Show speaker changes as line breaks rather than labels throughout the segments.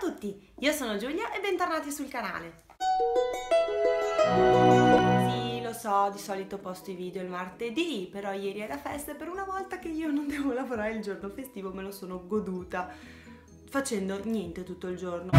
tutti, io sono Giulia e bentornati sul canale. Sì, lo so, di solito posto i video il martedì, però ieri era festa e per una volta che io non devo lavorare il giorno festivo me lo sono goduta facendo niente tutto il giorno.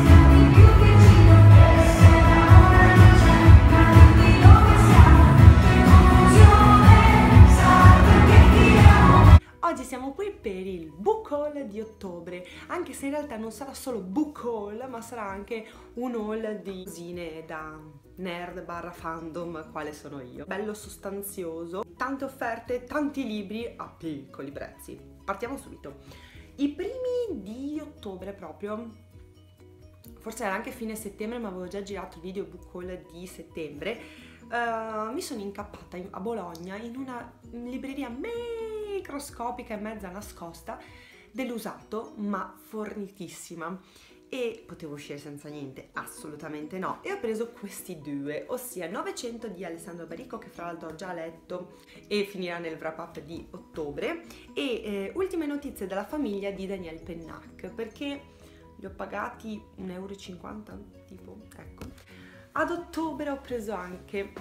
Oggi siamo qui per il book haul di ottobre, anche se in realtà non sarà solo book haul, ma sarà anche un haul di cosine da nerd barra fandom, quale sono io. Bello sostanzioso, tante offerte, tanti libri a piccoli prezzi. Partiamo subito. I primi di ottobre proprio, forse era anche fine settembre, ma avevo già girato il video book haul di settembre. Mi sono incappata a Bologna in una libreria microscopica e mezza nascosta dell'usato, ma fornitissima, e potevo uscire senza niente? Assolutamente no. E ho preso questi due, ossia 900 di Alessandro Baricco, che fra l'altro ho già letto e finirà nel wrap up di ottobre, e Ultime notizie della famiglia di Daniel Pennac, perché li ho pagati 1,50 € tipo, ecco. Ad ottobre ho preso anche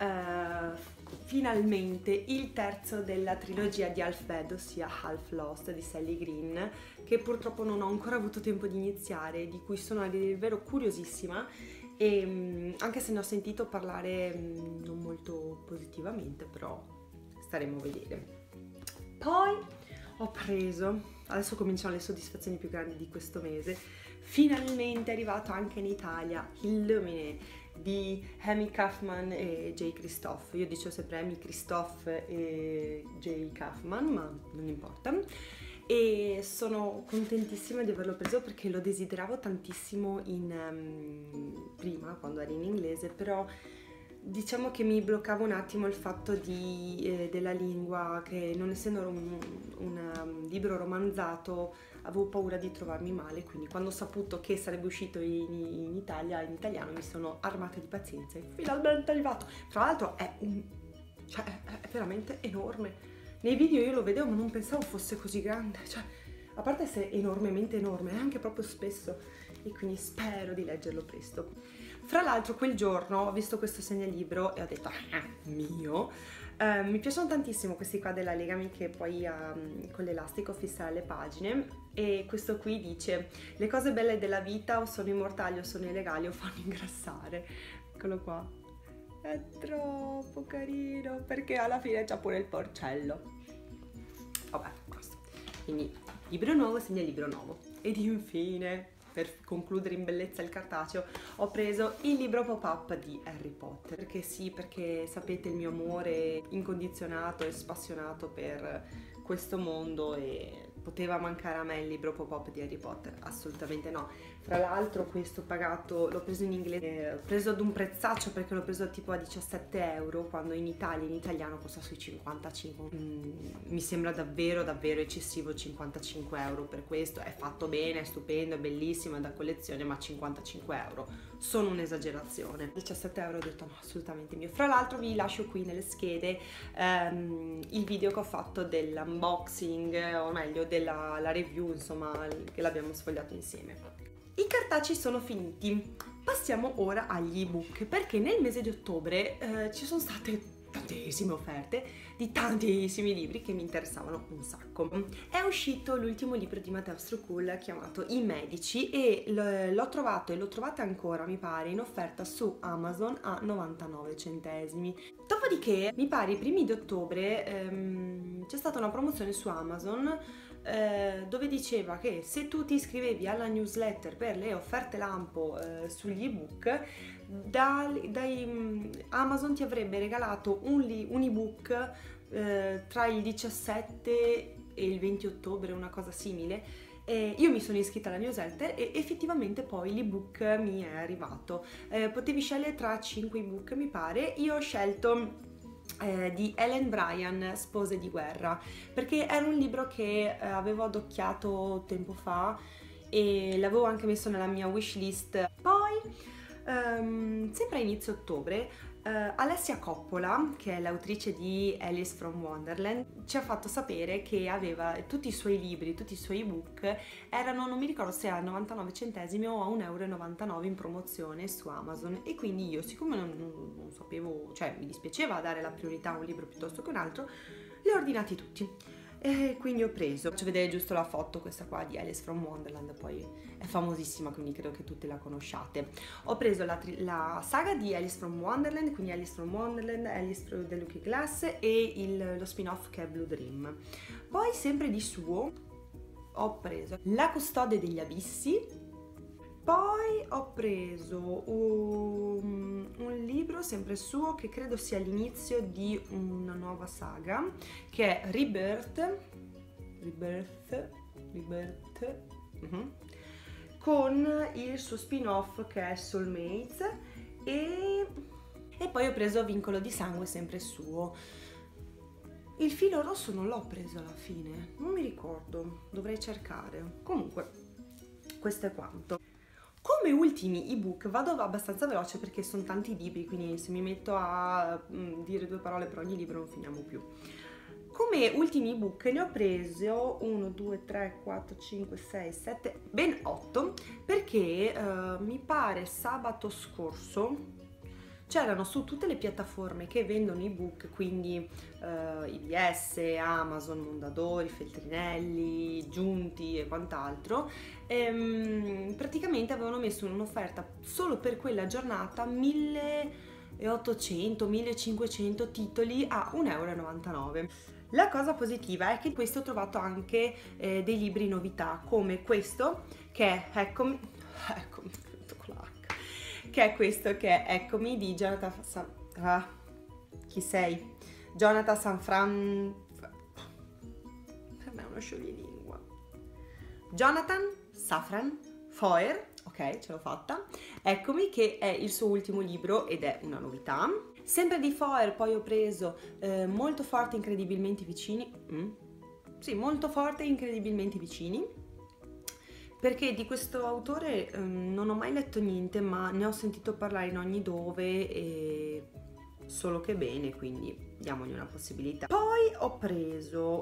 finalmente il terzo della trilogia di Half Bad, ossia Half Lost di Sally Green, che purtroppo non ho ancora avuto tempo di iniziare, di cui sono davvero curiosissima, e anche se ne ho sentito parlare non molto positivamente, però staremo a vedere. Poi ho preso, adesso cominciano le soddisfazioni più grandi di questo mese, finalmente è arrivato anche in Italia Illumine di Amy Kaufman e Jay Kristoff. Io dicevo sempre Amy Kristoff e Jay Kaufman, ma non importa. E sono contentissima di averlo preso perché lo desideravo tantissimo prima, quando era in inglese, però diciamo che mi bloccava un attimo il fatto della lingua, che non essendo un libro romanzato avevo paura di trovarmi male, quindi quando ho saputo che sarebbe uscito in Italia, in italiano, mi sono armata di pazienza e finalmente è arrivato. Tra l'altro è veramente enorme. Nei video io lo vedevo ma non pensavo fosse così grande, cioè a parte essere enormemente enorme, è anche proprio spesso, e quindi spero di leggerlo presto. Fra l'altro quel giorno ho visto questo segnalibro e ho detto mio. Mi piacciono tantissimo questi qua della Legami, che poi con l'elastico fissa le pagine, e questo qui dice: le cose belle della vita o sono immortali o sono illegali o fanno ingrassare. Eccolo qua, è troppo carino perché alla fine c'ha pure il porcello. Vabbè, basta. Quindi libro nuovo, segnalibro nuovo. Ed infine, per concludere in bellezza il cartaceo, ho preso il libro pop-up di Harry Potter, perché sì, perché sapete il mio amore incondizionato e spassionato per questo mondo, e poteva mancare a me il libro pop-up di Harry Potter? Assolutamente no. Fra l'altro questo pagato, l'ho preso in inglese, l'ho preso ad un prezzaccio perché l'ho preso tipo a 17 €, quando in Italia, in italiano, costa sui 55. Mi sembra davvero eccessivo 55 € per questo. È fatto bene, è stupendo, è bellissimo, è da collezione, ma 55 € sono un'esagerazione. 17 € ho detto no, assolutamente mio. Fra l'altro vi lascio qui nelle schede il video che ho fatto dell'unboxing, o meglio la review, insomma, che l'abbiamo sfogliato insieme. I cartacei sono finiti, passiamo ora agli ebook, perché nel mese di ottobre ci sono state tantissime offerte di tantissimi libri che mi interessavano un sacco. È uscito l'ultimo libro di Matteo Strocul chiamato I Medici, e l'ho trovato, e lo trovate ancora mi pare in offerta su Amazon a 99 centesimi. Dopodiché mi pare i primi di ottobre c'è stata una promozione su Amazon dove diceva che se tu ti iscrivevi alla newsletter per le offerte lampo sugli ebook, Amazon ti avrebbe regalato un ebook tra il 17 e il 20 ottobre, una cosa simile. Io mi sono iscritta alla newsletter e effettivamente poi l'ebook mi è arrivato. Potevi scegliere tra 5 ebook mi pare. Io ho scelto di Ellen Bryan, Spose di guerra, perché era un libro che avevo adocchiato tempo fa e l'avevo anche messo nella mia wishlist. Poi sempre a inizio ottobre Alessia Coppola, che è l'autrice di Alice from Wonderland, ci ha fatto sapere che aveva tutti i suoi libri, tutti i suoi ebook erano, non mi ricordo se a 99 centesimi o a 1,99 € in promozione su Amazon, e quindi io, siccome non sapevo, cioè mi dispiaceva dare la priorità a un libro piuttosto che un altro, li ho ordinati tutti. E quindi ho preso, faccio vedere giusto la foto, questa qua di Alice from Wonderland, poi è famosissima, quindi credo che tutte la conosciate. Ho preso la saga di Alice from Wonderland, quindi Alice from Wonderland, Alice through the Looking Glass e lo spin-off che è Blue Dream. Poi sempre di suo ho preso La custode degli abissi. Poi ho preso un libro sempre suo che credo sia l'inizio di una nuova saga, che è Rebirth, con il suo spin-off che è Soulmates, e poi ho preso Vincolo di sangue sempre suo. Il filo rosso non l'ho preso alla fine, non mi ricordo, dovrei cercare. Comunque, questo è quanto. Come ultimi ebook vado abbastanza veloce perché sono tanti libri, quindi se mi metto a dire 2 parole per ogni libro non finiamo più. Come ultimi ebook ne ho preso 1, 2, 3, 4, 5, 6, 7, ben 8, perché mi pare sabato scorso c'erano su tutte le piattaforme che vendono ebook, quindi IBS, Amazon, Mondadori, Feltrinelli, Giunti e quant'altro, praticamente avevano messo in un'offerta solo per quella giornata 1800-1500 titoli a 1,99 €. La cosa positiva è che questo ho trovato anche dei libri novità, come questo che è Eccomi, Eccomi di Jonathan chi sei? Jonathan Safran, per me è uno scioglilingua. Jonathan Safran Foer, ok, ce l'ho fatta. Eccomi, che è il suo ultimo libro ed è una novità. Sempre di Foer poi ho preso Molto forte, incredibilmente vicini. Sì, Molto forte, incredibilmente vicini, perché di questo autore non ho mai letto niente, ma ne ho sentito parlare in ogni dove e solo che bene, quindi diamogli una possibilità. Poi ho preso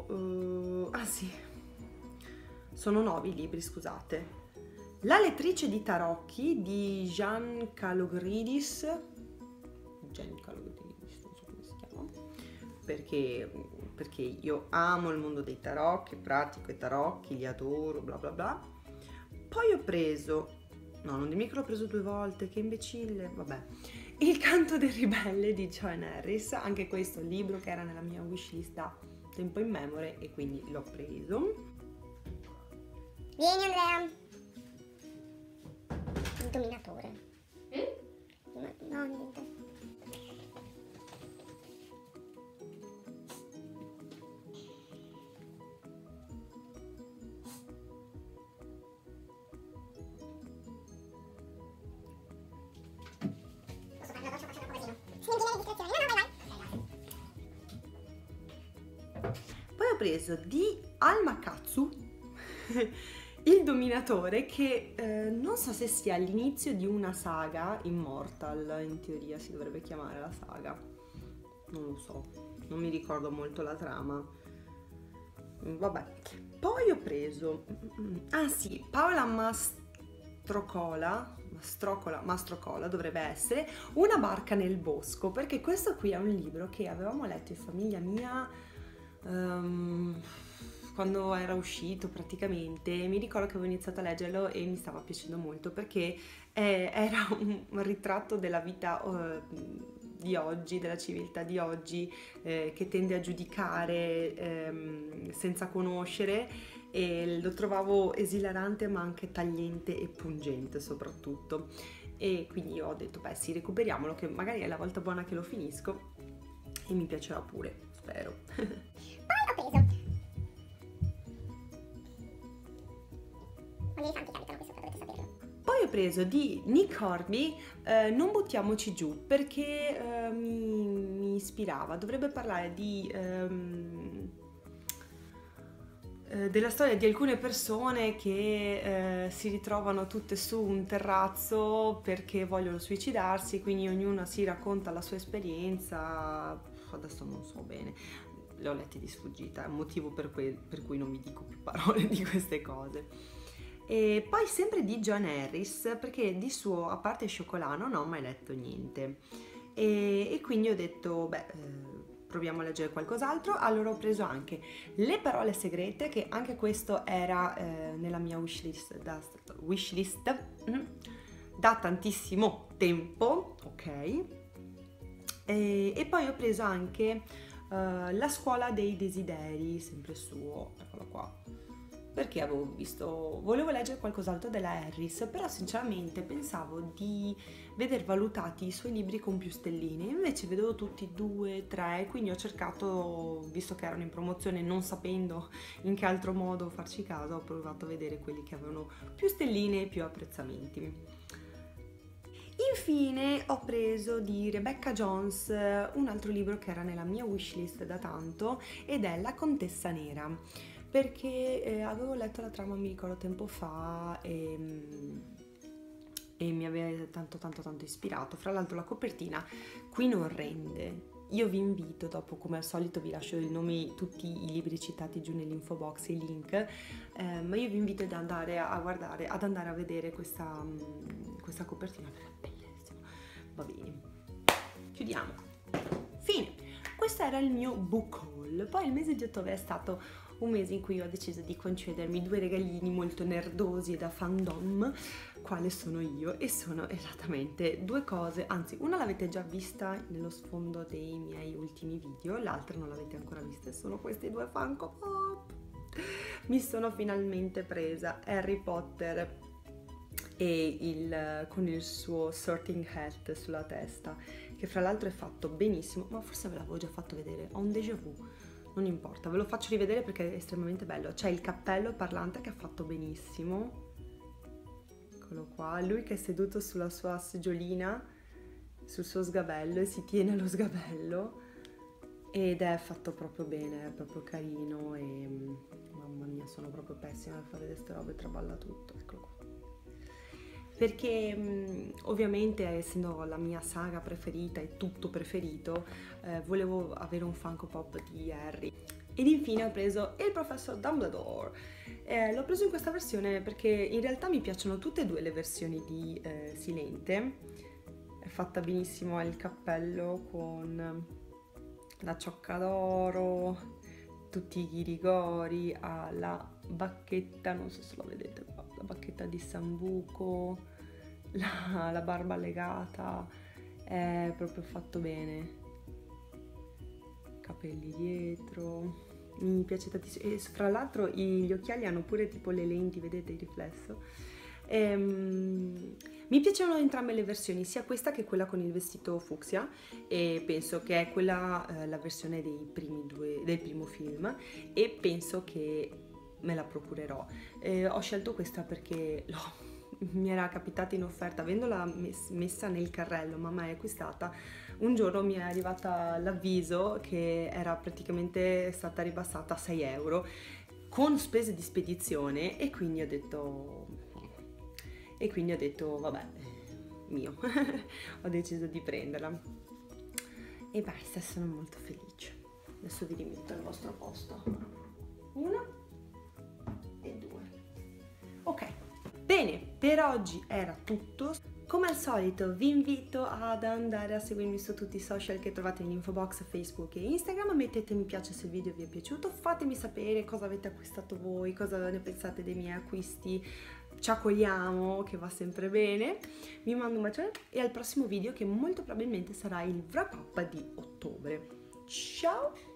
sono 9 i libri, scusate. La lettrice di tarocchi di Jan Kalogridis, non so come si chiama, perché io amo il mondo dei tarocchi, pratico i tarocchi, li adoro, bla bla bla. Poi ho preso, no, non dimmi che l'ho preso 2 volte, che imbecille, vabbè, Il canto del ribelle di Joanne Harris, anche questo è un libro che era nella mia wishlist da tempo immemore e quindi l'ho preso.
Vieni Andrea. Il dominatore. No, niente.
Poi ho preso di Alma Katsu Il dominatore, che non so se sia l'inizio di una saga, Immortal in teoria si dovrebbe chiamare la saga, non lo so, non mi ricordo molto la trama, vabbè. Poi ho preso Paola Mastrocola dovrebbe essere, Una barca nel bosco, perché questo qui è un libro che avevamo letto in famiglia mia quando era uscito praticamente. Mi ricordo che avevo iniziato a leggerlo e mi stava piacendo molto, perché era un ritratto della vita di oggi, della civiltà di oggi, che tende a giudicare senza conoscere, e lo trovavo esilarante ma anche tagliente e pungente soprattutto, e quindi ho detto beh sì, recuperiamolo, che magari è la volta buona che lo finisco e mi piacerà pure, spero. Poi ho preso di Nick Hornby Non buttiamoci giù, perché mi ispirava. Dovrebbe parlare di della storia di alcune persone che si ritrovano tutte su un terrazzo perché vogliono suicidarsi, quindi ognuna si racconta la sua esperienza. Adesso non so bene, le ho lette di sfuggita, è un motivo per cui non vi dico più parole di queste cose. E poi sempre di John Harris, perché di suo, a parte Scioccolano, non ho mai letto niente, e quindi ho detto, proviamo a leggere qualcos'altro. Allora ho preso anche Le parole segrete, che anche questo era nella mia wishlist da tantissimo tempo, ok? E poi ho preso anche La scuola dei desideri, sempre suo, eccolo qua, perché volevo leggere qualcos'altro della Harris, però sinceramente pensavo di veder valutati i suoi libri con più stelline, invece vedevo tutti 2, 3, quindi ho cercato, visto che erano in promozione, non sapendo in che altro modo farci caso, ho provato a vedere quelli che avevano più stelline e più apprezzamenti. Infine ho preso di Rebecca Jones un altro libro che era nella mia wishlist da tanto, ed è La Contessa Nera, perché avevo letto la trama, mi ricordo, tempo fa, e mi aveva tanto ispirato. Fra l'altro la copertina qui non rende. Io vi invito, dopo come al solito vi lascio il nome, tutti i libri citati giù nell'info box, i link, ma io vi invito ad andare a guardare, ad andare a vedere questa copertina, perché è bellissima. Va bene, chiudiamo. Fine. Questo era il mio book haul. Poi il mese di ottobre è stato un mese in cui ho deciso di concedermi 2 regalini molto nerdosi e da fandom, quale sono io, e sono esattamente 2 cose, anzi una l'avete già vista nello sfondo dei miei ultimi video, l'altra non l'avete ancora vista, e sono questi 2 Funko Pop. Mi sono finalmente presa Harry Potter e con il suo sorting hat sulla testa, che fra l'altro è fatto benissimo, ma forse ve l'avevo già fatto vedere, ho un déjà vu. Non importa, ve lo faccio rivedere perché è estremamente bello. C'è il cappello parlante che è fatto benissimo. Eccolo qua, lui che è seduto sulla sua seggiolina, sul suo sgabello, e si tiene allo sgabello. Ed è fatto proprio bene, è proprio carino e mamma mia, sono proprio pessima a fare queste robe, traballa tutto, eccolo qua. Perché ovviamente, essendo la mia saga preferita e tutto preferito, volevo avere un Funko Pop di Harry. Ed infine ho preso il professor Dumbledore. L'ho preso in questa versione perché in realtà mi piacciono tutte e 2 le versioni di Silente. È fatta benissimo, ha il cappello con la ciocca d'oro, tutti i rigori, ha la bacchetta, non so se lo vedete qua, la bacchetta di Sambuco, la barba legata, è proprio fatto bene, capelli dietro, mi piace tantissimo, e fra l'altro gli occhiali hanno pure tipo le lenti, vedete il riflesso. Mi piacciono entrambe le versioni, sia questa che quella con il vestito fucsia, e penso che è quella la versione del primo film, e penso che me la procurerò. Ho scelto questa perché mi era capitata in offerta, avendola messa nel carrello, mamma è acquistata, un giorno mi è arrivata l'avviso che era praticamente stata ribassata a 6 euro con spese di spedizione, e quindi ho detto vabbè, mio. Ho deciso di prenderla e basta, sono molto felice. Adesso vi rimetto al vostro posto 1 e 2. Ok, bene, per oggi era tutto. Come al solito vi invito ad andare a seguirmi su tutti i social che trovate nell'info box, Facebook e Instagram, mettete mi piace se il video vi è piaciuto, fatemi sapere cosa avete acquistato voi, cosa ne pensate dei miei acquisti, ciacoliamo, che va sempre bene. Vi mando un bacione e al prossimo video, che molto probabilmente sarà il wrap up di ottobre. Ciao!